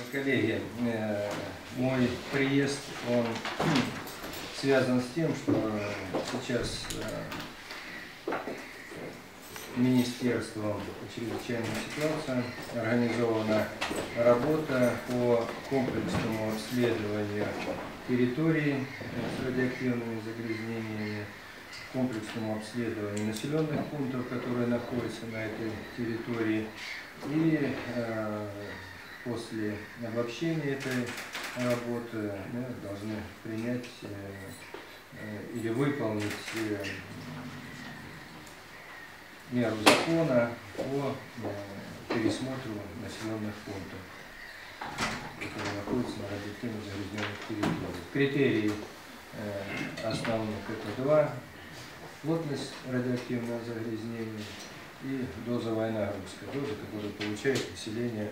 коллеги, мой приезд, он связан с тем, что сейчас Министерством по чрезвычайным ситуациям организована работа по комплексному обследованию территорий с радиоактивными загрязнениями, комплексному обследованию населенных пунктов, которые находятся на этой территории. И после обобщения этой работы мы должны принять или выполнить меру закона по пересмотру населенных пунктов, которые находятся на радиоактивно загрязненных территориях. Критерии основных — это два: плотность радиоактивного загрязнения и дозовая нагрузка, доза, которую получает население,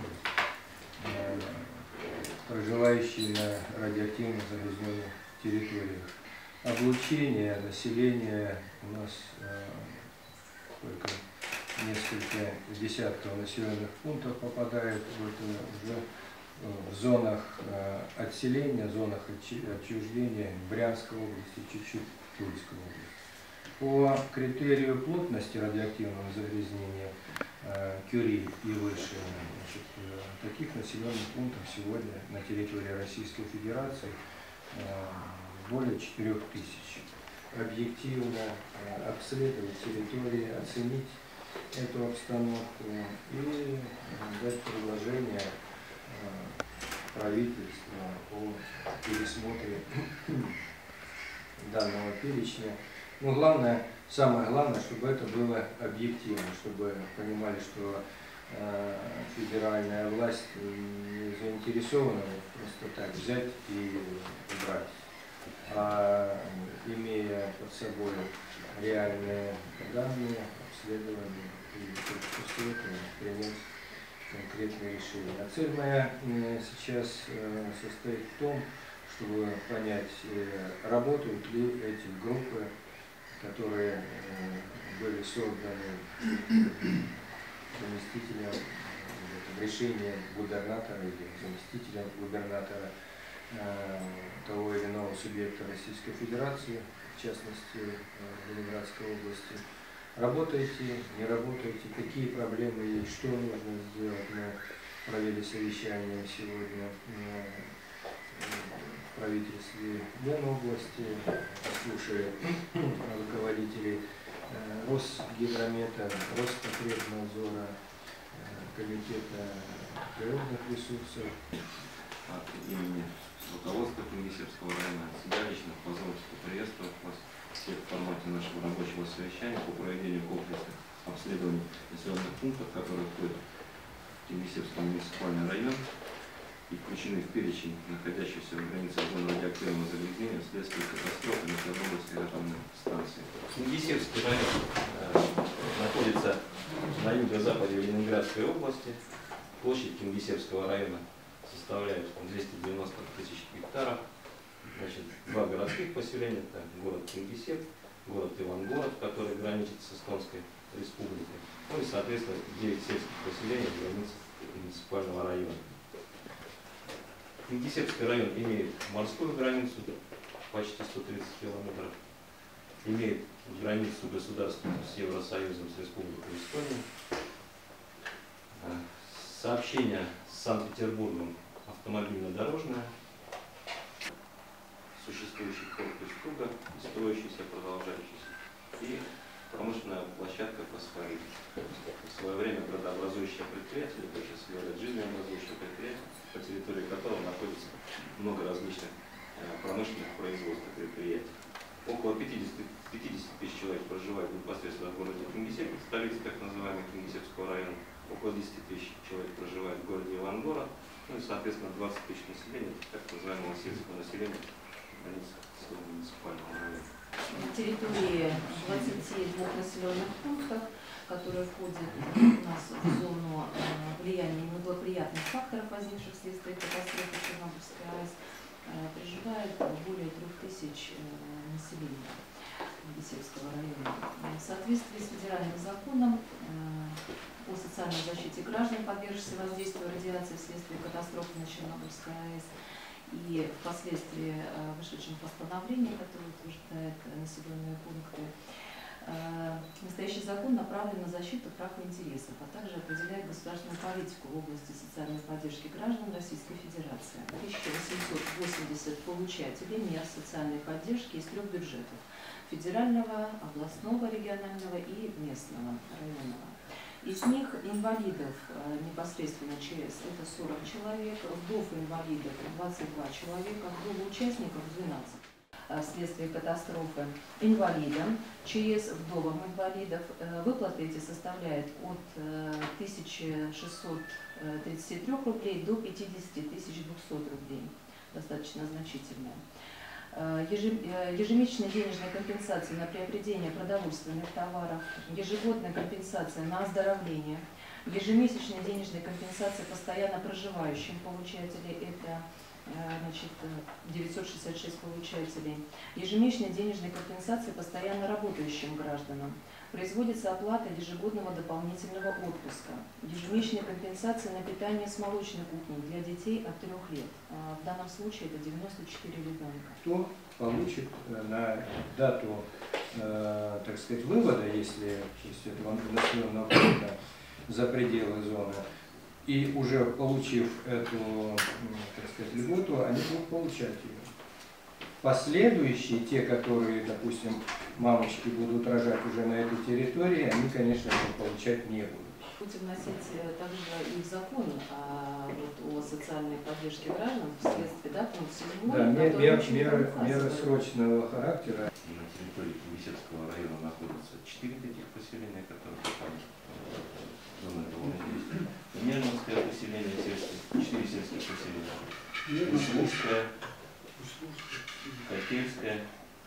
проживающие на радиоактивно загрязненных территориях. Облучение населения у нас только несколько десятков населенных пунктов попадает в зонах отселения, зонах отчуждения Брянской области, чуть-чуть Тульской области. По критерию плотности радиоактивного загрязнения Кюри и выше, таких населенных пунктов сегодня на территории Российской Федерации более 4000. Объективно обследовать территории, оценить эту обстановку и дать предложение правительству о пересмотре данного перечня. Но главное, самое главное, чтобы это было объективно, чтобы понимали, что федеральная власть не заинтересована просто так взять и брать, а имея под собой реальные данные, обследования, и после этого принять конкретные решения. А цель моя сейчас состоит в том, чтобы понять, работают ли эти группы, которые были созданы заместителем, решением губернатора или заместителем губернатора того или иного субъекта Российской Федерации, в частности Ленинградской области. Работаете, не работаете, какие проблемы есть, что нужно сделать. Мы провели совещание сегодня в правительстве Ленобласти, послушали руководителей Росгидромета, Роспотребнадзора, Комитета природных ресурсов. От имени руководства Кингисеппского района, себя лично позвольте поприветствовать вас всех в формате нашего рабочего совещания по проведению комплексных обследований населенных пунктов, которые входят в Кингисеппский муниципальный район и включены в перечень находящихся в границах зоны радиоактивного загрязнения вследствие катастрофы на Чернобыльской атомной станции. Кингисеппский район находится на юго-западе Ленинградской области. Площадь Кингисеппского района составляет 290 000 гектаров. Значит, два городских поселения, это город Кингисепп, город Ивангород, который граничит с Эстонской республикой, ну и, соответственно, 9 сельских поселений в границах муниципального района. Кингисеппский район имеет морскую границу почти 130 километров, имеет границу государственную с Евросоюзом, с Республикой Эстония. Сообщение с Санкт-Петербургом автомобильно-дорожное, существующий корпус круга, строящийся, продолжающийся, и промышленная площадка «Фосфорит». В свое время градообразующее предприятие, это сейчас является жизнеобразующее предприятие, по территории которого находится много различных промышленных производств предприятий. Около 50 000 человек проживает непосредственно в городе Кингисеппе, столице так называемого Кингисеппского района. Около 10 000 человек проживает в городе Ивангород, ну и, соответственно, 20 000 населения, так называемого сельского населения в границах своего муниципального района. На территории 22 населенных пунктов, которые входят у нас в зону влияния неблагоприятных факторов, возникших вследствие катастрофы Чернобыльской АЭС, проживает более 3000 населения. Бесевского района. В соответствии с федеральным законом о социальной защите граждан, подвергшихся воздействию радиации вследствие катастрофы на Чернобыльской АЭС, и впоследствии вышедшем постановлении, которое утверждает населенные пункты, настоящий закон направлен на защиту прав и интересов, а также определяет государственную политику в области социальной поддержки граждан Российской Федерации. 1880 получателей мер социальной поддержки из 3 бюджетов – федерального, областного, регионального и местного, районного. Из них инвалидов непосредственно ЧС – это 40 человек, вдов инвалидов – 22 человека, вдовы участников – 12. Вследствие катастрофы инвалидам, ЧС вдовам инвалидов, выплаты эти составляют от 1633 рублей до 50 200 рублей, достаточно значительная. Ежемесячная денежная компенсация на приобретение продовольственных товаров, ежегодная компенсация на оздоровление, ежемесячная денежная компенсация постоянно проживающим получателей, это 966 получателей, ежемесячная денежная компенсация постоянно работающим гражданам, производится оплата ежегодного дополнительного отпуска, ежемесячная компенсация на питание с молочной кухней для детей от 3 лет. В данном случае это 94 ребенка. Кто получит на дату, так сказать, вывода, если этого населенного пункта за пределы зоны, и уже получив эту, так сказать, льготу, они будут получать ее. Последующие, те, которые, допустим, мамочки будут рожать уже на этой территории, они, конечно, получать не будут. Будем вносить также и в закон о социальной поддержке граждан вследствие, да, пункт 7, да, меры срочного характера. На территории Бесевского района находятся 4 таких поселения, которые попали в зону этого воздействия. Нежинское поселение, 4 сельских поселения. Услужское, Котельское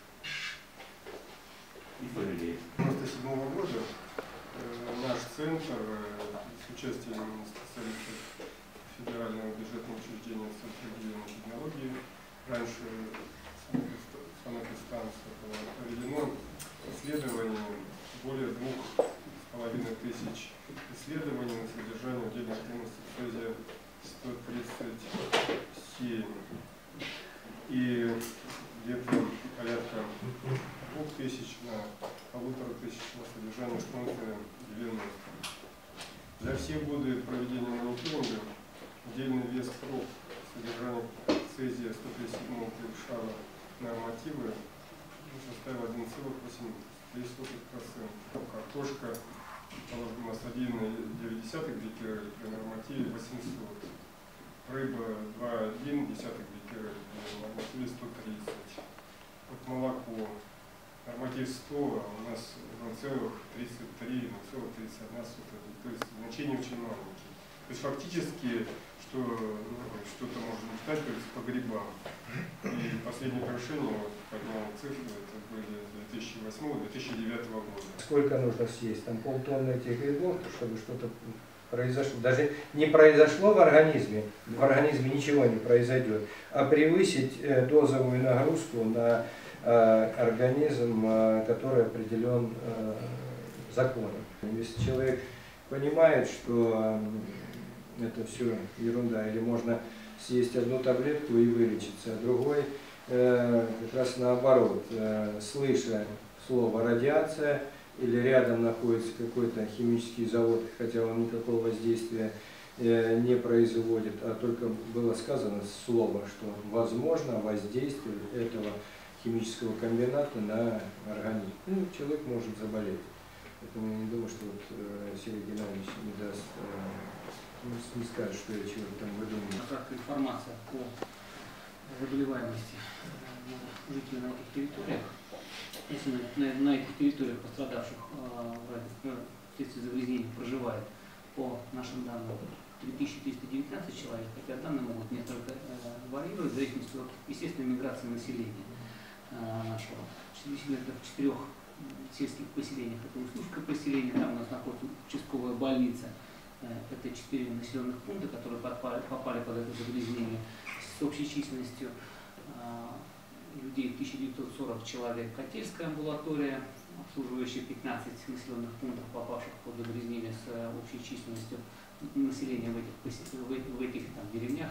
и Фавелеев. 1997 года наш центр с участием специалистов федерального бюджетного учреждения стратегии и технологии, раньше санэпидстанция, было проведено исследование более 2500 исследований на содержание удельных ценностей цезия 137 и где-то порядка 2000 на 1500 на содержание стронция 90. За все годы проведения мониторинга удельный вес проб содержания цезия 137 шара нормативы составил 1,8%. Картошка маслодейная 0,9 беккерель при нормативе 800. Рыба 2,1 беккерель при нормативе 130. Вот молоко норматив 100, а у нас 0,33, 0,31 сотая. То есть значение очень маленькие. То есть фактически, что-то можно читать по грибам. И последнее повышение, вот, поднял цифры, это были 2008-2009 года. Сколько нужно съесть? Там полтонны этих грибов, чтобы что-то произошло. Даже не произошло в организме ничего не произойдет, а превысить дозовую нагрузку на организм, который определен законом. Если человек понимает, что это все ерунда, или можно съесть одну таблетку и вылечиться, а другой как раз наоборот, слыша слово радиация, или рядом находится какой-то химический завод, хотя он никакого воздействия не производит, а только было сказано слово, что возможно воздействие этого химического комбината на организм. Ну, человек может заболеть. Поэтому я не думаю, что вот Сергей Геннадьевич не даст, не скажет, что я чего-то там выдумаю. Краткая информация по заболеваемости жителей на этих территориях. Если на этих территориях пострадавших вследствие загрязнения проживает, по нашим данным, 3319 человек, хотя данные могут несколько варьировать в зависимости от естественной миграции населения нашего. Действительно, это в 4 сельских поселениях, это Услужское поселение, там у нас находится участковая больница, это 4 населенных пункта, которые попали под это загрязнение с общей численностью людей 1940 человек. Котельская амбулатория, обслуживающая 15 населенных пунктов, попавших под загрязнение с общей численностью населения в этих там, деревнях,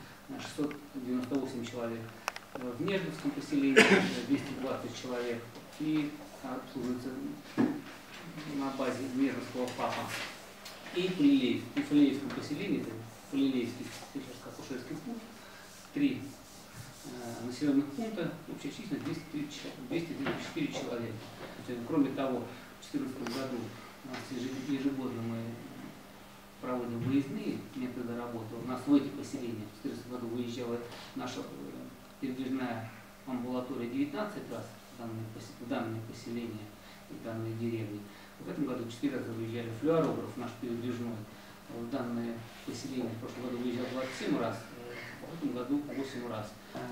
698 человек. В Неждовском поселении 220 человек и обслуживается на базе Неждовского ФАПа. И в Филеевском поселении, это Филеевский акушерский пункт, 3 населенных пункта, общая численность 234 человека. Кроме того, в 2014 году у нас ежегодно мы проводим выездные методы работы. У нас в эти поселения в 2014 году выезжала наша передвижная амбулатория 19 раз в данные поселения и данные деревни. В этом году 4 раза выезжали флюорограф наш передвижной. В данные поселения в прошлом году выезжал 27 раз, в этом году 8 раз.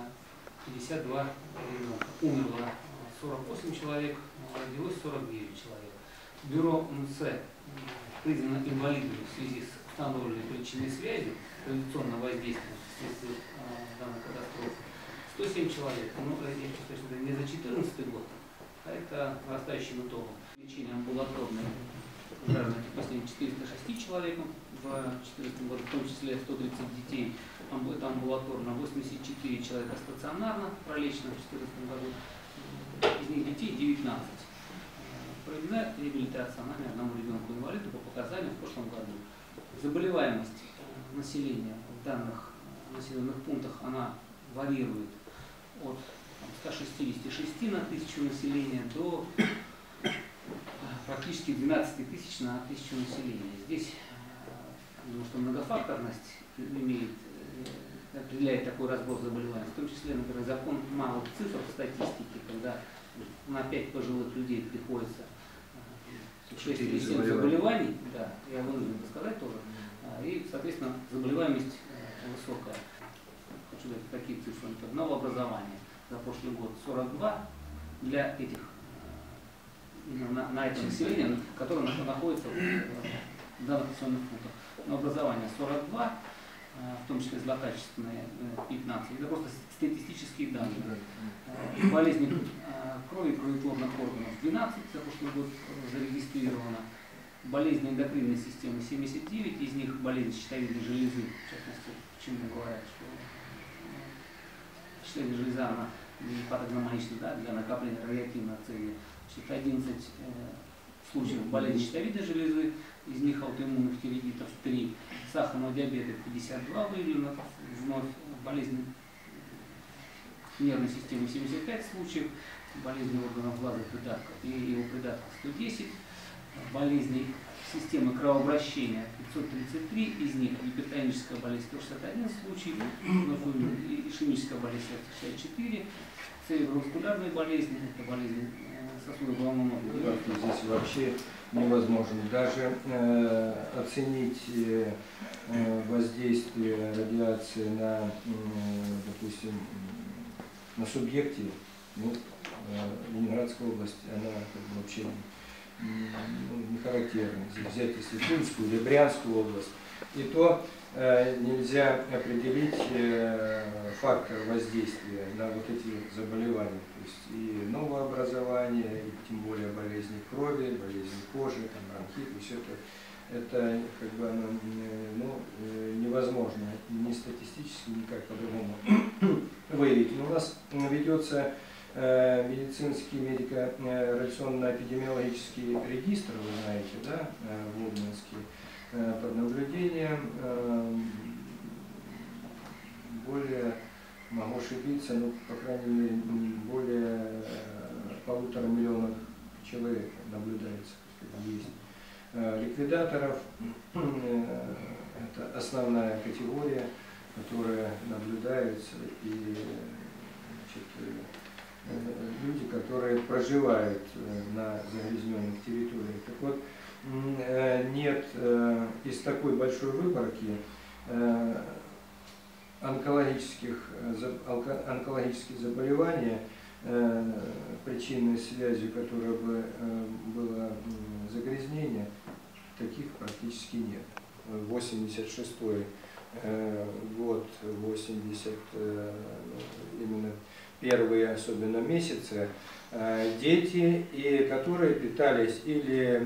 52 умерло 48 человек, родилось 49 человек. Бюро МС признано инвалидами в связи с установленной причиной связи, радиационного воздействия вследствие данной катастрофы. 107 человек. Ну, я считаю, что это не за 2014 год, а это растающим итогом. Лечение амбулаторное граждан последних 406 человек в 2014 году, в том числе 130 детей. Это амбулаторно, 84 человека стационарно пролечено в 2014 году, из них детей 19. Проведена реабилитация на одному ребенку-инвалиду по показаниям в прошлом году. Заболеваемость населения в данных населенных пунктах она варьирует от 166 на 1000 населения до практически 12 тысяч на 1000 населения. Здесь, потому что многофакторность определяет такой разброс заболеваний, в том числе, например, закон малых цифр в статистике, когда на 5 пожилых людей приходится 6 или 7 заболеваний, да, я вынужден это сказать тоже, и, соответственно, заболеваемость высокая. Хочу дать такие цифры. Новообразование за прошлый год 42 для этих, на этом населении, которое находится в данных населенных пунктах. Новообразование 42, в том числе злокачественные 15. Это просто статистические данные. Болезни крови, кроветворных органов 12 за прошлый год зарегистрировано. Болезни эндокринной системы 79, из них болезнь щитовидной железы, в частности, почему говорят, что щитовидная железа, она патогномонична, да, для накопления радиоактивной цели. 11 случаев болезни щитовидной железы, из них аутоиммунных тиреидитов 3, сахарного диабета 52 выявлено, вновь болезнь нервной системы 75 случаев, болезни органов глаза придатка и его придатка 110, болезней системы кровообращения 533, из них гипертоническая болезнь 161 случай, ишемическая болезнь 64, цереброваскулярные болезни, это болезни сосудов головного мозга. Здесь вообще невозможно даже оценить воздействие радиации на, допустим, на субъекте. Ну, Ленинградская область, она как бы вообще не характерна. Взять если Тульскую или Брянскую область, и то нельзя определить фактор воздействия на вот эти заболевания. То есть и новообразование, и тем более болезни крови, болезни кожи, там, бронхит, и все это как бы оно, невозможно ни статистически, никак по-другому выявить. Но у нас ведется медицинский медико-радиационно-эпидемиологический регистр, вы знаете, да, в Обнинске, под наблюдением более, могу ошибиться, но, по крайней мере, более 1,5 миллиона человек наблюдается, есть. Ликвидаторов – это основная категория, которая наблюдается, и значит, люди, которые проживают на загрязненных территориях. Так вот, нет из такой большой выборки онкологических заболеваний, причинной связью, которая бы было загрязнение, таких практически нет. 86-й год 80, именно первые особенно месяцы, дети, и которые питались или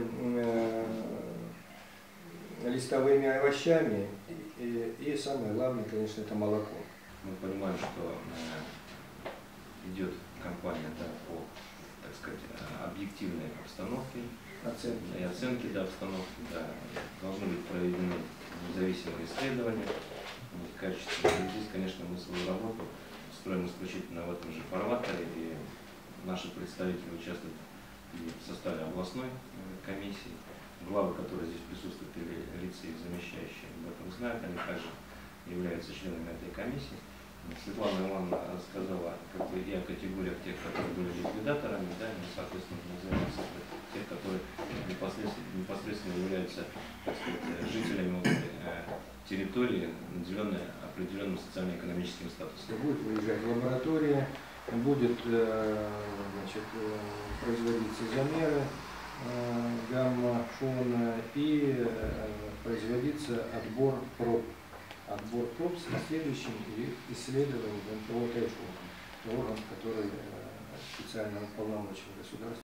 листовыми овощами, и самое главное, конечно, это молоко. Мы понимаем, что идет кампания, да, по, так сказать, объективной обстановке и оценке обстановки. Да, должны быть проведены независимые исследования, качественные. Здесь, конечно, мы свою работу строим исключительно в этом же фарватере, и наши представители участвуют и в составе областной комиссии. Главы, которые здесь присутствуют, или лица их замещающие, об этом знают, они также являются членами этой комиссии. Светлана Ивановна рассказала и о категориях тех, которые были ликвидаторами, да, и, соответственно, называются тех, которые непосредственно являются, так сказать, жителями территории, наделенной определенным социально-экономическим статусом. Будет выезжать лаборатория, будет, значит, производиться замеры гамма, фона, и производиться отбор проб с последующим исследованием МТО-ТЭФ, орган, который специально уполномочен государством.